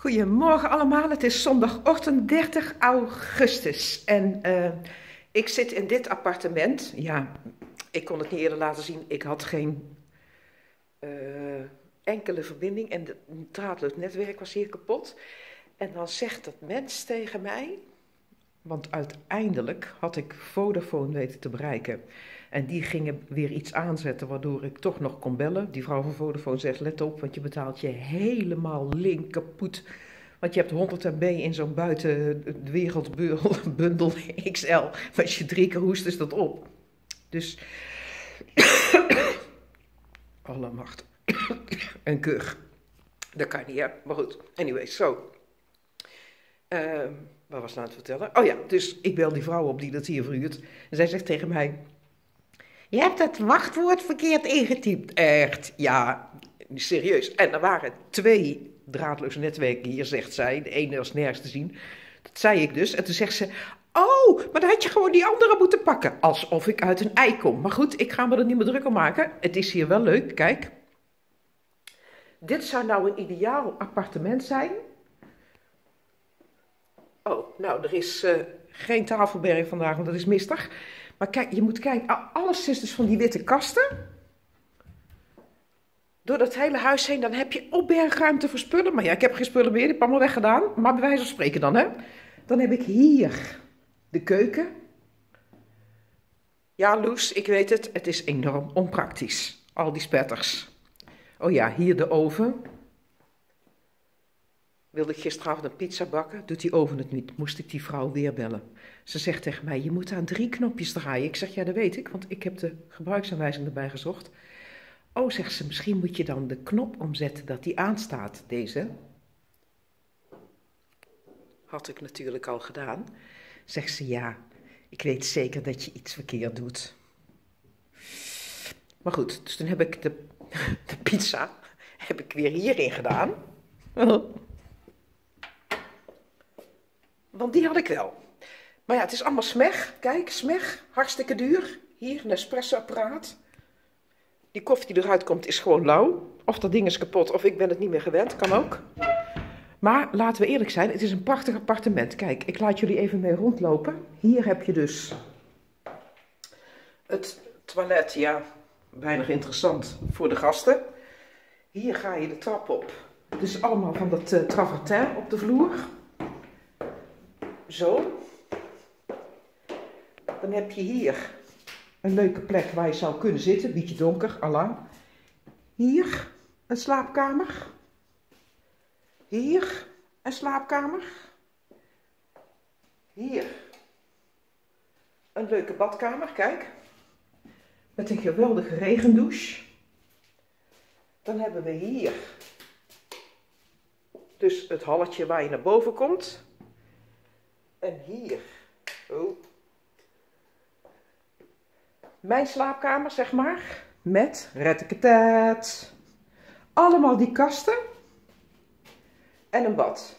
Goedemorgen allemaal, het is zondagochtend 30 augustus en ik zit in dit appartement. Ja, ik kon het niet eerder laten zien, ik had geen enkele verbinding en het draadloos netwerk was hier kapot. En dan zegt dat mens tegen mij, want uiteindelijk had ik Vodafone weten te bereiken. En die gingen weer iets aanzetten waardoor ik toch nog kon bellen. Die vrouw van Vodafone zegt, let op, want je betaalt je helemaal link kapot. Want je hebt 100 MB in zo'n buitenwereldbundel XL. Maar als je 3 keer hoest, is dat op. Dus, allemachtig. Een kuch. Dat kan niet, hè. Maar goed, anyway, zo. Wat was nou aan het vertellen? Oh ja, dus ik bel die vrouw op die dat hier verhuurt. En zij zegt tegen mij, je hebt het wachtwoord verkeerd ingetypt. Echt, ja, serieus. En er waren 2 draadloze netwerken hier, zegt zij. De ene was nergens te zien. Dat zei ik dus. En toen zegt ze, oh, maar dan had je gewoon die andere moeten pakken. Alsof ik uit een ei kom. Maar goed, ik ga me er niet meer druk om maken. Het is hier wel leuk, kijk. Dit zou nou een ideaal appartement zijn. Oh, nou, er is geen tafelberg vandaag, want dat is mistig. Maar kijk, je moet kijken, alles is dus van die witte kasten. Door dat hele huis heen, dan heb je opbergruimte voor spullen. Maar ja, ik heb geen spullen meer, die heb ik allemaal weggedaan. Maar bij wijze van spreken dan, hè. Dan heb ik hier de keuken. Ja, Loes, ik weet het, het is enorm onpraktisch. Al die spetters. Oh ja, hier de oven. Wilde ik gisteravond een pizza bakken, doet die oven het niet. Moest ik die vrouw weer bellen. Ze zegt tegen mij, je moet aan 3 knopjes draaien. Ik zeg, ja, dat weet ik, want ik heb de gebruiksaanwijzing erbij gezocht. Oh, zegt ze, misschien moet je dan de knop omzetten dat die aanstaat, deze. Had ik natuurlijk al gedaan. Zegt ze, ja, ik weet zeker dat je iets verkeerd doet. Maar goed, dus toen heb ik de pizza weer hierin gedaan. Want die had ik wel. Maar ja, het is allemaal smeg. Kijk, smeg, hartstikke duur. Hier, een espresso-apparaat. Die koffie die eruit komt is gewoon lauw. Of dat ding is kapot, of ik ben het niet meer gewend. Kan ook. Maar laten we eerlijk zijn, het is een prachtig appartement. Kijk, ik laat jullie even mee rondlopen. Hier heb je dus het toilet. Ja, weinig interessant voor de gasten. Hier ga je de trap op. Het is allemaal van dat travertin op de vloer. Zo. Dan heb je hier een leuke plek waar je zou kunnen zitten. Beetje donker, allang. Hier een slaapkamer. Hier een slaapkamer. Hier een leuke badkamer, kijk. Met een geweldige regendouche. Dan hebben we hier dus het halletje waar je naar boven komt. En hier, oh, mijn slaapkamer, zeg maar, met rettekatet. Allemaal die kasten en een bad.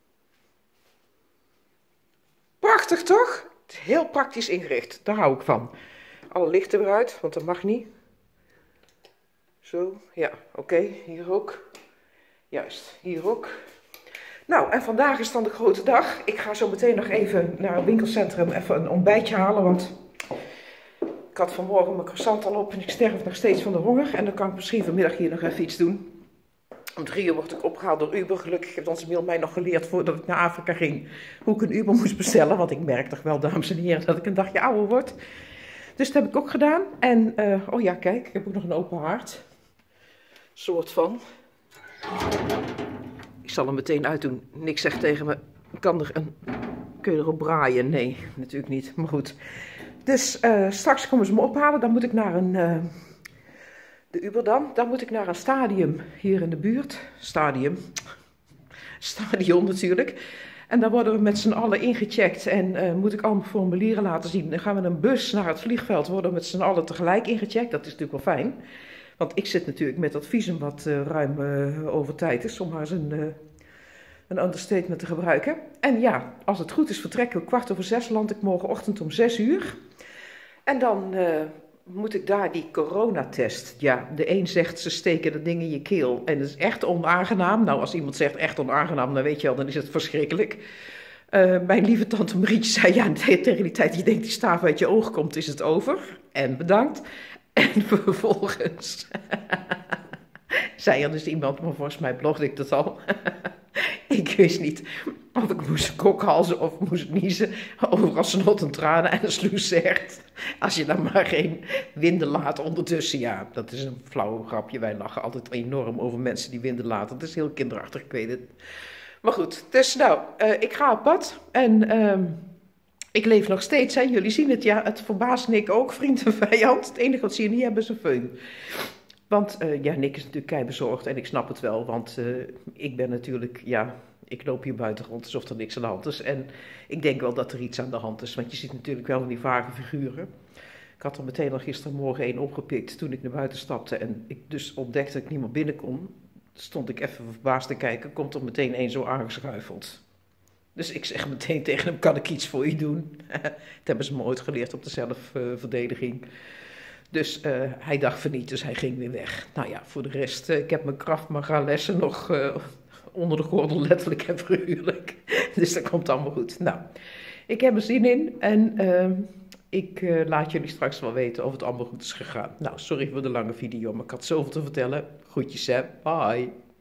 Prachtig toch? Het is heel praktisch ingericht, daar hou ik van. Alle lichten eruit, want dat mag niet. Zo, ja, oké, hier ook. Juist, hier ook. Nou, en vandaag is dan de grote dag. Ik ga zo meteen nog even naar het winkelcentrum even een ontbijtje halen, want ik had vanmorgen mijn croissant al op en ik sterf nog steeds van de honger. En dan kan ik misschien vanmiddag hier nog even iets doen. Om 3 uur word ik opgehaald door Uber. Gelukkig heeft onze mail mij nog geleerd voordat ik naar Afrika ging hoe ik een Uber moest bestellen. Want ik merk toch wel, dames en heren, dat ik een dagje ouder word. Dus dat heb ik ook gedaan. En, oh ja, kijk, ik heb ook nog een open haard. Soort van. Ik zal hem meteen uitdoen. Niks zegt tegen me, kun je erop braaien? Nee, natuurlijk niet. Maar goed. Dus straks komen ze me ophalen. Dan moet ik naar de Uber dan. Dan moet ik naar een stadium hier in de buurt. Stadion natuurlijk. En dan worden we met z'n allen ingecheckt. En moet ik allemaal formulieren laten zien. Dan gaan we een bus naar het vliegveld. Worden we met z'n allen tegelijk ingecheckt. Dat is natuurlijk wel fijn. Want ik zit natuurlijk met dat visum wat ruim over tijd is. Om maar eens een understatement te gebruiken. En ja, als het goed is vertrekken we 5:15. Land ik morgenochtend om 6 uur. En dan moet ik daar die coronatest. Ja, de een zegt ze steken dat ding in je keel en dat is echt onaangenaam. Nou, als iemand zegt echt onaangenaam, dan weet je wel, dan is het verschrikkelijk. Mijn lieve tante Marietje zei, ja, tegen die tijd dat je denkt die staaf uit je oog komt, is het over. En bedankt. En vervolgens zei er dus iemand, maar volgens mij blogde ik dat al. Ik wist niet of ik moest kokhalzen of moest niezen. Overal snot en tranen en een sluis zegt. Als je dan maar geen winden laat ondertussen. Ja, dat is een flauw grapje. Wij lachen altijd enorm over mensen die winden laten. Het is heel kinderachtig, ik weet het. Maar goed, dus nou, ik ga op pad. En ik leef nog steeds, hè. Jullie zien het, ja, het verbaast Nick ook, vriend en vijand. Het enige wat ze hier niet hebben is een föhn. Want ja, Nick is natuurlijk keibezorgd en ik snap het wel, want ik ben natuurlijk, ja, ik loop hier buiten rond alsof er niks aan de hand is. En ik denk wel dat er iets aan de hand is, want je ziet natuurlijk wel van die vage figuren. Ik had er meteen al gistermorgen één opgepikt toen ik naar buiten stapte en ik dus ontdekte dat ik niet meer binnen kon. Stond ik even verbaasd te kijken, komt er meteen één zo aangeschuifeld. Dus ik zeg meteen tegen hem, kan ik iets voor je doen? Dat hebben ze me ooit geleerd op de zelfverdediging. Dus hij dacht van niet, dus hij ging weer weg. Nou ja, voor de rest, ik heb mijn Krav Maga lessen nog onder de gordel, letterlijk en figuurlijk. Dus dat komt allemaal goed. Nou, ik heb er zin in en ik laat jullie straks wel weten of het allemaal goed is gegaan. Nou, sorry voor de lange video, maar ik had zoveel te vertellen. Groetjes hè, bye.